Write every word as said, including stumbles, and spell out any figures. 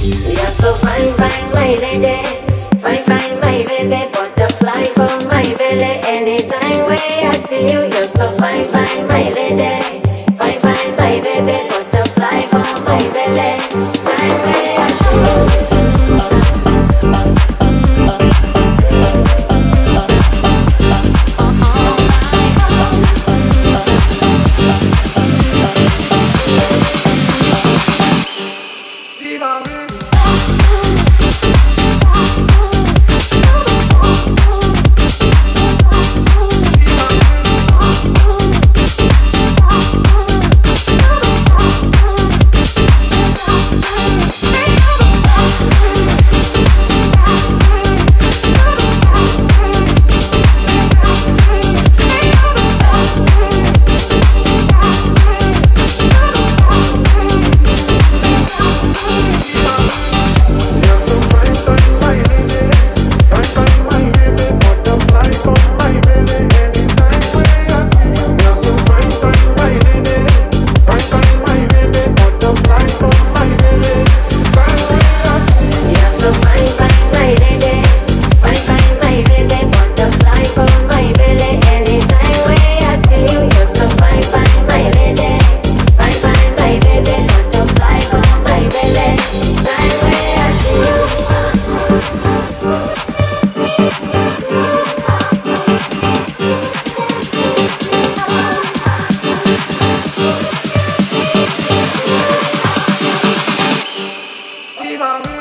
You're so fine, fine, my lady. Fine, fine, my baby. Butterfly for my belly. Anytime when I see you, you're so fine, fine, my lady. Fine, fine, my baby. Butterfly for my belly. Time when I see you. Viva